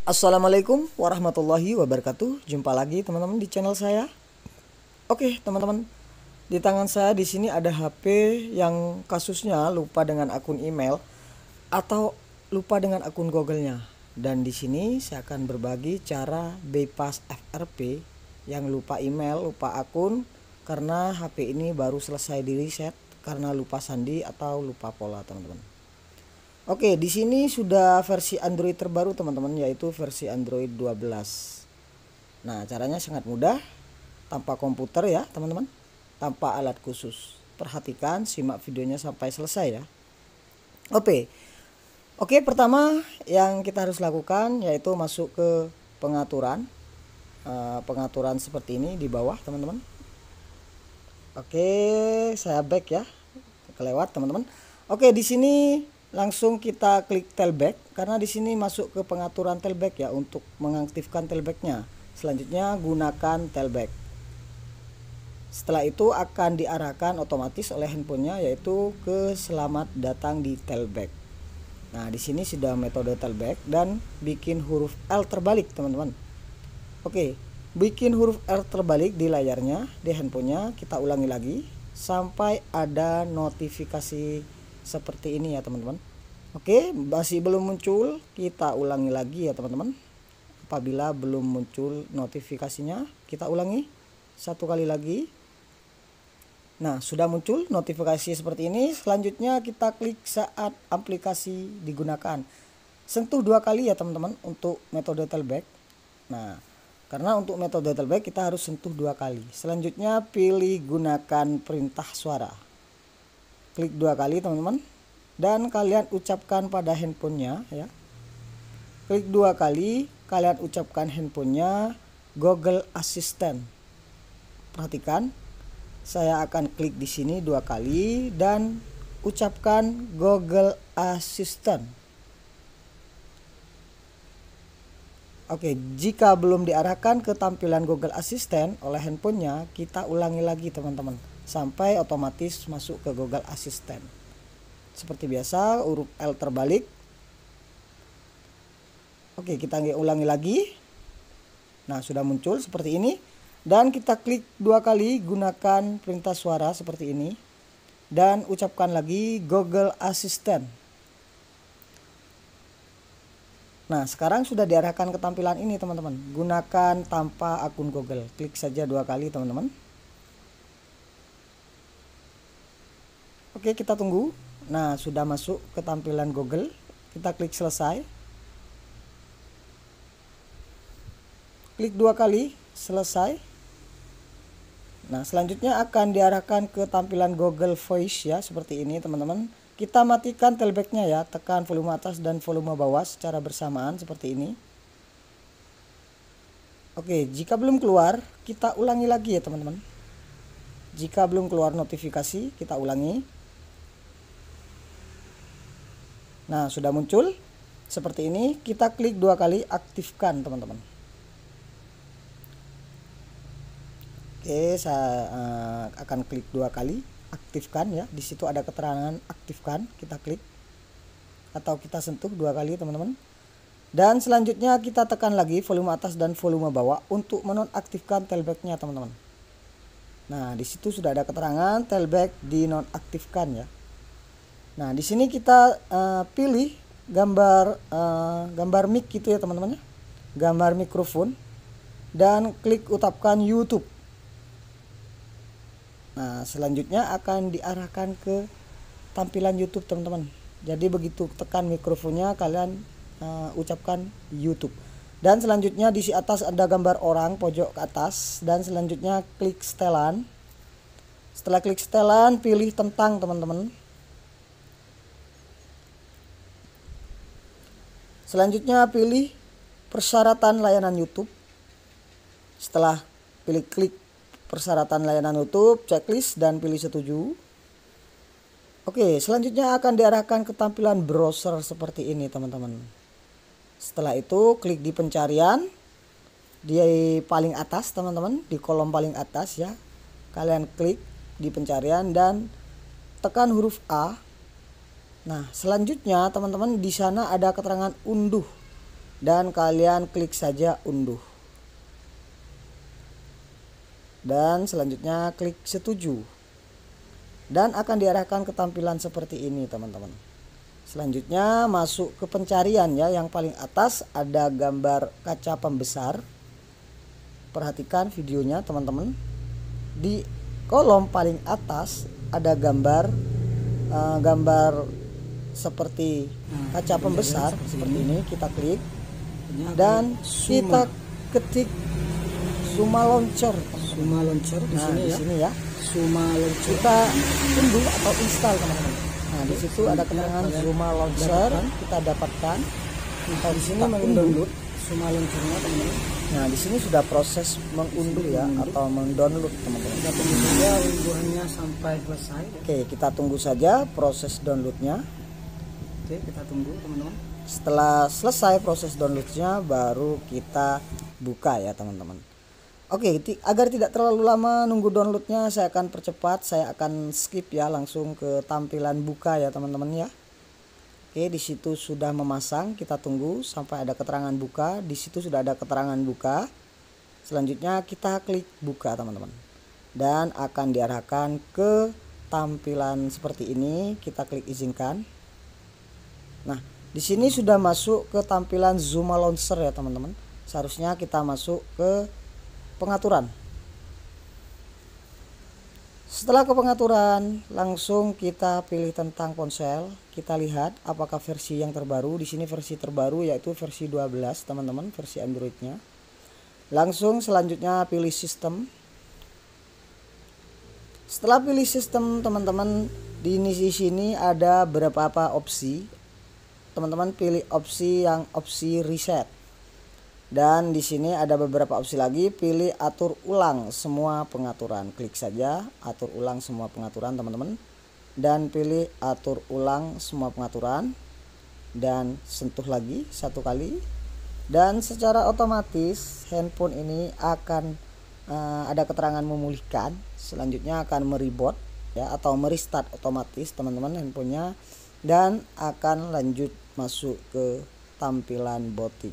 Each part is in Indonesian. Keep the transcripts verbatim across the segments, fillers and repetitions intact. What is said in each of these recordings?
Assalamualaikum warahmatullahi wabarakatuh. Jumpa lagi teman-teman di channel saya. Oke, teman-teman. Di tangan saya di sini ada H P yang kasusnya lupa dengan akun email atau lupa dengan akun Google-nya. Dan di sini saya akan berbagi cara bypass F R P yang lupa email, lupa akun karena H P ini baru selesai di reset karena lupa sandi atau lupa pola, teman-teman. Oke, di sini sudah versi Android terbaru teman-teman, yaitu versi Android dua belas. Nah, caranya sangat mudah, tanpa komputer ya teman-teman, tanpa alat khusus. Perhatikan, simak videonya sampai selesai ya. Oke, oke pertama yang kita harus lakukan yaitu masuk ke pengaturan, uh, pengaturan seperti ini di bawah teman-teman. Oke, saya back ya, kelewat teman-teman. Oke, di sini langsung kita klik tailback karena di sini masuk ke pengaturan tailback ya untuk mengaktifkan tailbacknya. Selanjutnya gunakan tailback. Setelah itu akan diarahkan otomatis oleh handphonenya yaitu ke selamat datang di tailback. Nah, di sini sudah metode tailback dan bikin huruf L terbalik teman-teman. Oke, bikin huruf L terbalik di layarnya di handphonenya, kita ulangi lagi sampai ada notifikasi seperti ini ya teman-teman. Oke, masih belum muncul, kita ulangi lagi ya teman-teman. Apabila belum muncul notifikasinya, kita ulangi satu kali lagi. Nah, sudah muncul notifikasi seperti ini. Selanjutnya kita klik saat aplikasi digunakan. Sentuh dua kali ya teman-teman untuk metode tailback. Nah, karena untuk metode tailback kita harus sentuh dua kali. Selanjutnya pilih gunakan perintah suara. Klik dua kali teman-teman dan kalian ucapkan pada handphonenya ya. Klik dua kali, kalian ucapkan handphonenya Google Assistant. Perhatikan, saya akan klik di sini dua kali dan ucapkan Google Assistant. Oke, jika belum diarahkan ke tampilan Google Assistant oleh handphonenya, kita ulangi lagi teman-teman sampai otomatis masuk ke Google Assistant. Seperti biasa, huruf L terbalik. Oke, kita ulangi lagi. Nah, sudah muncul seperti ini. Dan kita klik dua kali gunakan perintah suara seperti ini. Dan ucapkan lagi Google Assistant. Nah, sekarang sudah diarahkan ke tampilan ini teman-teman. Gunakan tanpa akun Google. Klik saja dua kali teman-teman. Oke, kita tunggu. Nah, sudah masuk ke tampilan Google. Kita klik selesai. Klik dua kali, selesai. Nah, selanjutnya akan diarahkan ke tampilan Google Voice ya, seperti ini teman-teman. Kita matikan tailbacknya ya, tekan volume atas dan volume bawah secara bersamaan seperti ini. Oke, jika belum keluar, kita ulangi lagi ya teman-teman. Jika belum keluar notifikasi, kita ulangi. Nah, sudah muncul seperti ini. Kita klik dua kali, aktifkan teman-teman. Oke, saya uh, akan klik dua kali, aktifkan ya. Di situ ada keterangan aktifkan, kita klik atau kita sentuh dua kali teman-teman. Dan selanjutnya kita tekan lagi volume atas dan volume bawah untuk menonaktifkan tailbacknya teman-teman. Nah, di situ sudah ada keterangan tailback dinonaktifkan ya. Nah, di sini kita uh, pilih gambar uh, gambar mic gitu ya teman-teman ya. Gambar mikrofon dan klik utapkan YouTube. Nah, selanjutnya akan diarahkan ke tampilan YouTube teman-teman. Jadi begitu tekan mikrofonnya kalian uh, ucapkan YouTube. Dan selanjutnya di atas ada gambar orang pojok ke atas dan selanjutnya klik setelan. Setelah klik setelan, pilih tentang teman-teman. Selanjutnya pilih persyaratan layanan YouTube. Setelah pilih klik persyaratan layanan YouTube, checklist dan pilih setuju. Oke, selanjutnya akan diarahkan ke tampilan browser seperti ini teman-teman. Setelah itu klik di pencarian di paling atas teman-teman, di kolom paling atas ya. Kalian klik di pencarian dan tekan huruf A. Nah, selanjutnya teman-teman di sana ada keterangan unduh. dan kalian klik saja unduh. Dan selanjutnya klik setuju. Dan akan diarahkan ke tampilan seperti ini teman-teman. Selanjutnya masuk ke pencarian ya, yang paling atas ada gambar kaca pembesar. Perhatikan videonya teman-teman. Di kolom paling atas ada gambar uh, gambar seperti kaca pembesar seperti ini. Kita klik dan kita ketik Suma Launcher. Suma Launcher di nah, sini di ya. Sini ya. Suma Launcher. Kita unduh atau install teman-teman. Nah, di situ ada keterangan Suma Launcher, kita dapatkan. Kita di sini mendownload Suma Launchernya teman-teman. Nah, di sini sudah proses mengunduh ya atau mendownload teman-teman. Kita tunggu saja unduhannya sampai selesai. Oke, kita tunggu saja proses downloadnya. Oke, kita tunggu teman-teman. Setelah selesai proses downloadnya baru kita buka ya teman-teman. Oke, agar tidak terlalu lama nunggu downloadnya, saya akan percepat, saya akan skip ya langsung ke tampilan buka ya teman-teman ya. Oke, di situ sudah memasang, kita tunggu sampai ada keterangan buka. Di situ sudah ada keterangan buka. Selanjutnya kita klik buka teman-teman, dan akan diarahkan ke tampilan seperti ini. Kita klik izinkan. Nah, di sini sudah masuk ke tampilan Suma Launcher ya teman-teman. Seharusnya kita masuk ke pengaturan. Setelah ke pengaturan, langsung kita pilih tentang ponsel. Kita lihat apakah versi yang terbaru. Di sini versi terbaru yaitu versi dua belas teman-teman, versi Androidnya. Langsung selanjutnya pilih sistem. Setelah pilih sistem teman-teman, di sini ada beberapa opsi. Teman-teman pilih opsi yang opsi reset. Dan di sini ada beberapa opsi lagi, pilih atur ulang semua pengaturan. Klik saja atur ulang semua pengaturan teman-teman, dan pilih atur ulang semua pengaturan, dan sentuh lagi satu kali, dan secara otomatis handphone ini akan uh, ada keterangan memulihkan. Selanjutnya akan mereboot ya atau merestart otomatis teman-teman handphonenya, dan akan lanjut masuk ke tampilan booting.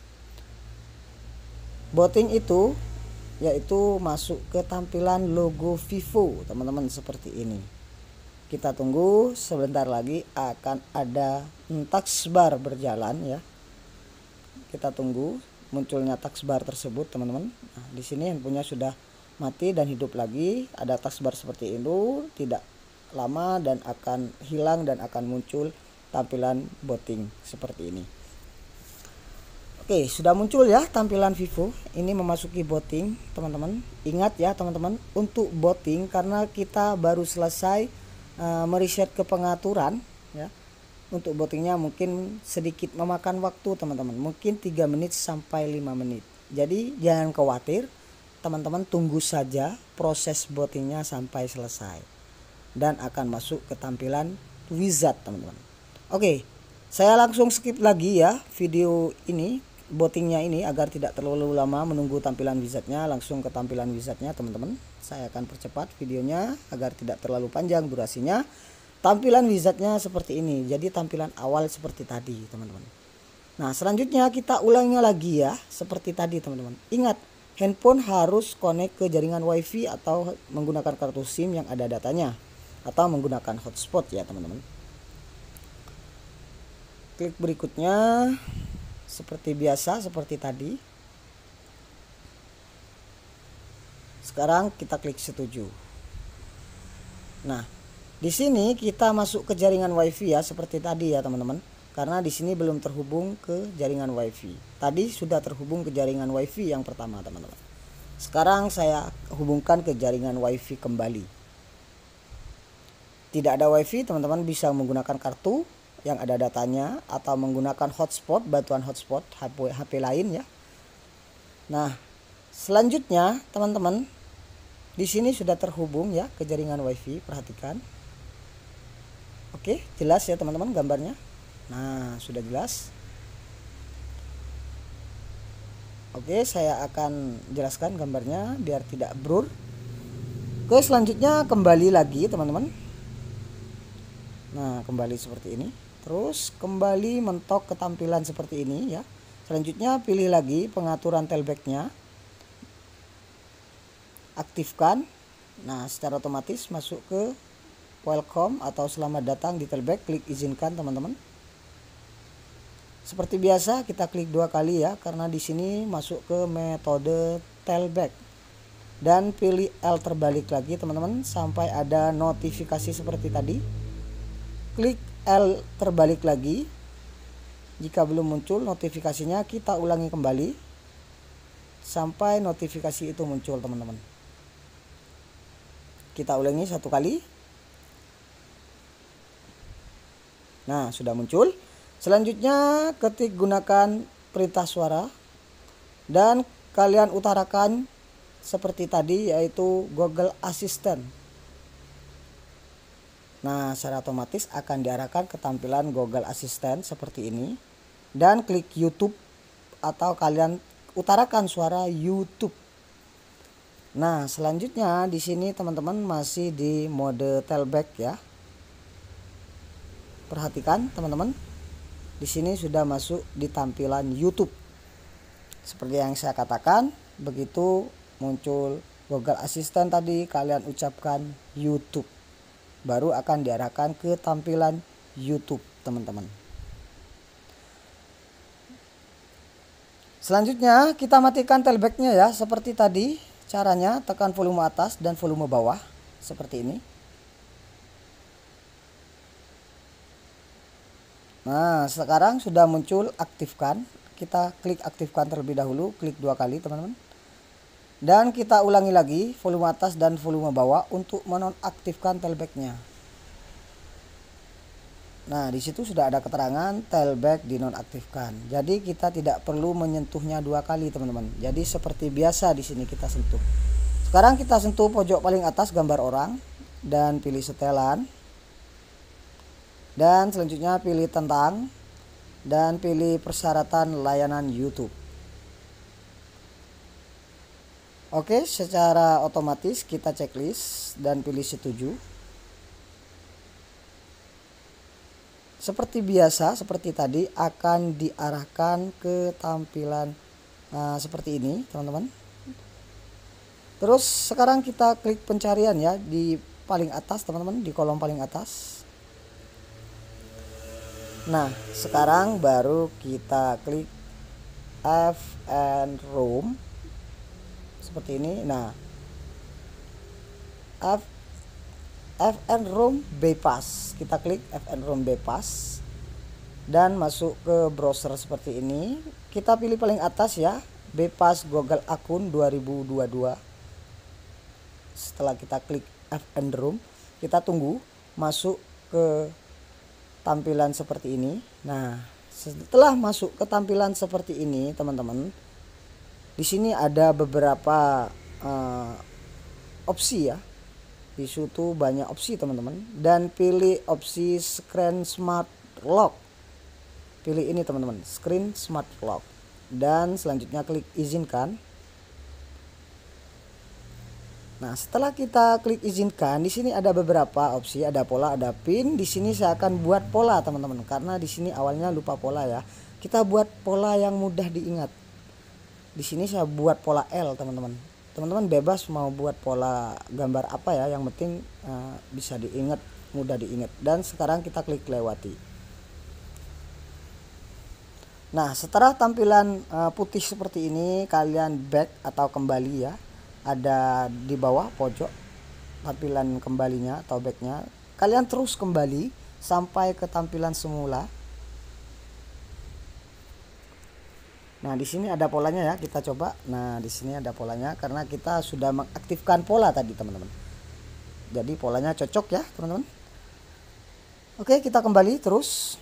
Booting itu yaitu masuk ke tampilan logo Vivo teman-teman seperti ini. Kita tunggu sebentar lagi akan ada taskbar berjalan ya. Kita tunggu munculnya taskbar tersebut teman-teman. Nah, di sini handphonenya sudah mati dan hidup lagi. Ada taskbar seperti itu, tidak lama dan akan hilang dan akan muncul tampilan booting seperti ini. Oke, sudah muncul ya tampilan Vivo. Ini memasuki booting teman-teman. Ingat ya teman-teman, untuk booting karena kita baru selesai uh, mereset ke pengaturan ya. Untuk bootingnya mungkin sedikit memakan waktu teman-teman, mungkin tiga menit sampai lima menit. Jadi jangan khawatir teman-teman, tunggu saja proses bootingnya sampai selesai dan akan masuk ke tampilan wizard teman-teman. Oke, saya langsung skip lagi ya video ini, bootingnya ini, agar tidak terlalu lama menunggu tampilan wizardnya. Langsung ke tampilan wizardnya teman-teman. Saya akan percepat videonya agar tidak terlalu panjang durasinya. Tampilan wizardnya seperti ini, jadi tampilan awal seperti tadi teman-teman. Nah, selanjutnya kita ulangnya lagi ya seperti tadi teman-teman. Ingat, handphone harus connect ke jaringan wifi atau menggunakan kartu SIM yang ada datanya, atau menggunakan hotspot ya teman-teman. Klik berikutnya seperti biasa seperti tadi. Sekarang kita klik setuju. Nah, di sini kita masuk ke jaringan wifi ya seperti tadi ya teman-teman. Karena di sini belum terhubung ke jaringan wifi. Tadi sudah terhubung ke jaringan wifi yang pertama teman-teman. Sekarang saya hubungkan ke jaringan wifi kembali. Tidak ada wifi, teman-teman bisa menggunakan kartu yang ada datanya atau menggunakan hotspot, bantuan hotspot H P, H P lain ya. Nah, selanjutnya teman-teman, di sini sudah terhubung ya ke jaringan wifi, perhatikan. Oke, jelas ya teman-teman gambarnya. Nah, sudah jelas. Oke, saya akan jelaskan gambarnya biar tidak blur. Oke, selanjutnya kembali lagi teman-teman. Nah, kembali seperti ini. Terus kembali mentok ke tampilan seperti ini ya. Selanjutnya pilih lagi pengaturan tailback-nya. Aktifkan. Nah, secara otomatis masuk ke welcome atau selamat datang di tailback. Klik izinkan teman-teman. Seperti biasa kita klik dua kali ya, karena di sini masuk ke metode tailback. Dan pilih L terbalik lagi teman-teman sampai ada notifikasi seperti tadi. Klik L terbalik lagi. Jika belum muncul notifikasinya, kita ulangi kembali sampai notifikasi itu muncul teman-teman. Kita ulangi satu kali. Nah, sudah muncul. Selanjutnya ketik gunakan perintah suara dan kalian utarakan seperti tadi, yaitu Google Assistant. Nah, secara otomatis akan diarahkan ke tampilan Google Assistant seperti ini. Dan klik YouTube atau kalian utarakan suara YouTube. Nah, selanjutnya di sini teman-teman masih di mode tailback ya. Perhatikan teman-teman. Di sini sudah masuk di tampilan YouTube. Seperti yang saya katakan, begitu muncul Google Assistant tadi, kalian ucapkan YouTube. Baru akan diarahkan ke tampilan YouTube, teman-teman. Selanjutnya kita matikan tailback-nya ya, seperti tadi. Caranya tekan volume atas dan volume bawah seperti ini. Nah, sekarang sudah muncul aktifkan. Kita klik aktifkan terlebih dahulu, klik dua kali teman-teman. Dan kita ulangi lagi volume atas dan volume bawah untuk menonaktifkan tailback-nya. Nah, di situ sudah ada keterangan tailback dinonaktifkan. Jadi kita tidak perlu menyentuhnya dua kali, teman-teman. Jadi seperti biasa di sini kita sentuh. Sekarang kita sentuh pojok paling atas gambar orang dan pilih setelan. Dan selanjutnya pilih tentang dan pilih persyaratan layanan YouTube. Oke, secara otomatis kita checklist dan pilih setuju. Seperti biasa, seperti tadi akan diarahkan ke tampilan uh, seperti ini, teman-teman. Terus sekarang kita klik pencarian ya di paling atas, teman-teman, di kolom paling atas. Nah, sekarang baru kita klik F and Room seperti ini. Nah, F F and Room bypass, kita klik F and Room bypass dan masuk ke browser seperti ini. Kita pilih paling atas ya, bypass Google akun dua ribu dua puluh dua. Setelah kita klik F and Room, kita tunggu masuk ke tampilan seperti ini. Nah, setelah masuk ke tampilan seperti ini, teman-teman, di sini ada beberapa uh, opsi ya. Di situ banyak opsi, teman-teman, dan pilih opsi Screen Smart Lock. Pilih ini, teman-teman, Screen Smart Lock, dan selanjutnya klik izinkan. Nah, setelah kita klik izinkan, di sini ada beberapa opsi, ada pola, ada pin. Di sini saya akan buat pola, teman-teman, karena di sini awalnya lupa pola ya. Kita buat pola yang mudah diingat. Di sini saya buat pola L, teman-teman. Teman-teman bebas mau buat pola gambar apa ya, yang penting uh, bisa diingat, mudah diingat. Dan sekarang kita klik lewati. Nah, setelah tampilan uh, putih seperti ini, kalian back atau kembali ya. Ada di bawah pojok tampilan kembalinya atau backnya. Kalian terus kembali sampai ke tampilan semula. Nah, di sini ada polanya ya, kita coba. Nah, di sini ada polanya karena kita sudah mengaktifkan pola tadi, teman-teman. Jadi polanya cocok ya, teman-teman. Oke, kita kembali terus.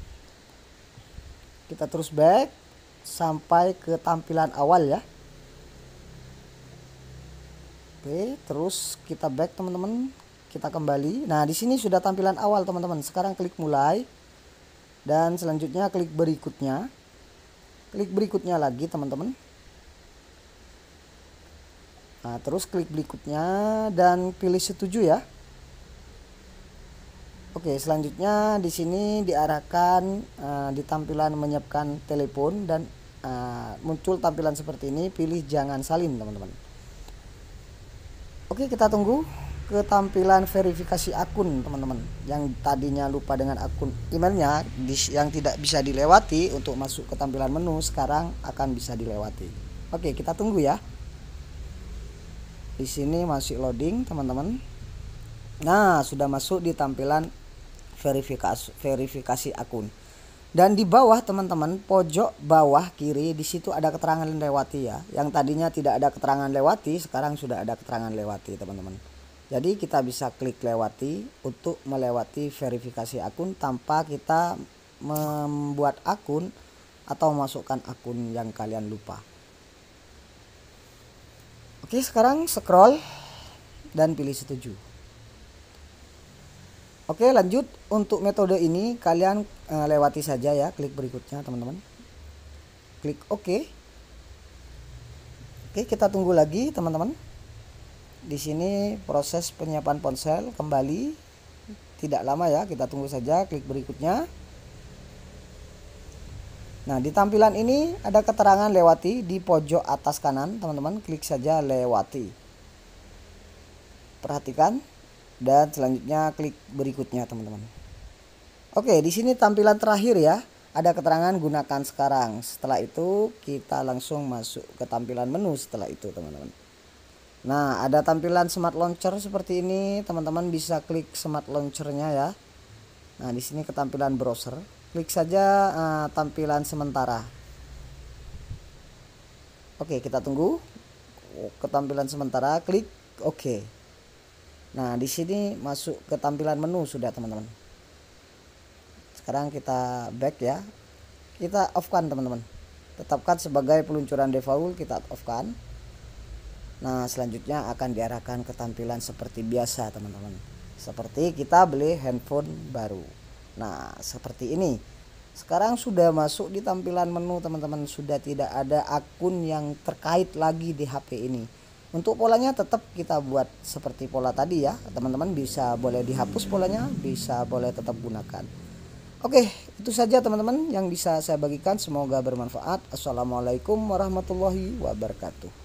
Kita terus back sampai ke tampilan awal ya. Oke, terus kita back, teman-teman. Kita kembali. Nah, di sini sudah tampilan awal, teman-teman. Sekarang klik mulai. Dan selanjutnya klik berikutnya. Klik berikutnya lagi, teman-teman. Nah, terus klik berikutnya dan pilih setuju ya. Oke, selanjutnya di sini diarahkan uh, di tampilan menyiapkan telepon dan uh, muncul tampilan seperti ini, pilih jangan salin teman-teman. Oke, kita tunggu ke tampilan verifikasi akun teman-teman. Yang tadinya lupa dengan akun emailnya yang tidak bisa dilewati untuk masuk ke tampilan menu, sekarang akan bisa dilewati. Oke, kita tunggu ya. Di sini masih loading teman-teman. Nah, sudah masuk di tampilan verifikasi verifikasi akun. Dan di bawah teman-teman, pojok bawah kiri, di situ ada keterangan lewati ya. Yang tadinya tidak ada keterangan lewati, sekarang sudah ada keterangan lewati teman-teman. Jadi kita bisa klik lewati untuk melewati verifikasi akun tanpa kita membuat akun atau memasukkan akun yang kalian lupa. Oke, sekarang scroll dan pilih setuju. Oke, lanjut. Untuk metode ini kalian e, lewati saja ya, klik berikutnya teman-teman. Klik OK. Oke, kita tunggu lagi teman-teman. Di sini proses penyiapan ponsel kembali. Tidak lama ya, kita tunggu saja, klik berikutnya. Nah, di tampilan ini ada keterangan lewati di pojok atas kanan, teman-teman. Klik saja lewati. Perhatikan. Dan selanjutnya klik berikutnya teman-teman. Oke, di sini tampilan terakhir ya, ada keterangan gunakan sekarang. Setelah itu kita langsung masuk ke tampilan menu setelah itu teman-teman. Nah, ada tampilan smart launcher seperti ini, teman-teman bisa klik smart launchernya ya. Nah, di sini ketampilan browser, klik saja uh, tampilan sementara. Oke, kita tunggu ketampilan sementara, klik OK. Nah, di sini masuk ke tampilan menu sudah teman-teman. Sekarang kita back ya. Kita off-kan teman-teman. Tetapkan sebagai peluncuran default, kita off-kan. Nah, selanjutnya akan diarahkan ke tampilan seperti biasa teman-teman. Seperti kita beli handphone baru. Nah, seperti ini. Sekarang sudah masuk di tampilan menu teman-teman. Sudah tidak ada akun yang terkait lagi di H P ini. Untuk polanya tetap kita buat seperti pola tadi ya. Teman-teman bisa boleh dihapus polanya, bisa boleh tetap gunakan. Oke, itu saja teman-teman yang bisa saya bagikan. Semoga bermanfaat. Assalamualaikum warahmatullahi wabarakatuh.